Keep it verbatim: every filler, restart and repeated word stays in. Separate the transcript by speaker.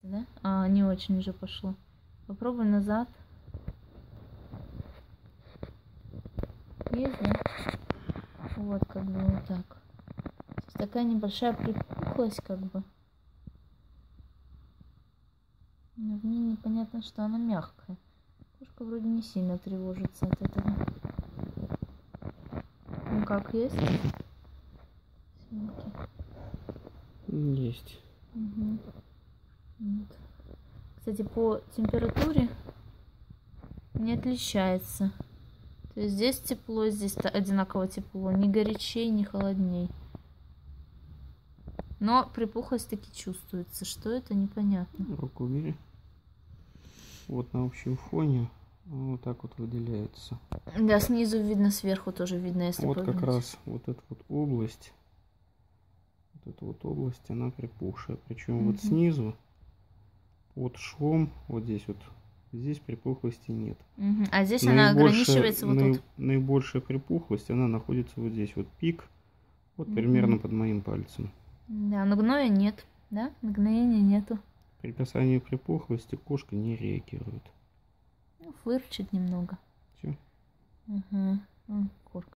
Speaker 1: Да? А, не очень уже пошло. Попробуй назад. Есть, да? Вот, как бы вот так. Здесь такая небольшая припухлость, как бы. Но в ней непонятно, что она мягкая. Кошка вроде не сильно тревожится от этого. Ну как, есть? Симки.
Speaker 2: Есть.
Speaker 1: Угу. Вот. Кстати, по температуре не отличается. То есть здесь тепло, здесь одинаково тепло. Ни горячей, ни холодней. Но припухлость таки чувствуется. Что это, непонятно.
Speaker 2: Руку убери. Вот на общем фоне вот так вот выделяется.
Speaker 1: Да, снизу видно, сверху тоже видно, если
Speaker 2: Вот
Speaker 1: поднять.
Speaker 2: как раз вот эта вот область, вот эта вот область, она припухшая. Причем
Speaker 1: Угу.
Speaker 2: вот снизу, под швом, вот здесь вот, здесь припухлости нет.
Speaker 1: Угу. А здесь она ограничивается вот
Speaker 2: наи,
Speaker 1: тут.
Speaker 2: Наибольшая припухлость, она находится вот здесь, вот пик, вот
Speaker 1: Угу.
Speaker 2: примерно под моим пальцем.
Speaker 1: Да, но гноя нет, да? Гноения нету.
Speaker 2: При касании припухлости кошка не реагирует.
Speaker 1: Ну, фырчит немного.
Speaker 2: Все.
Speaker 1: Угу.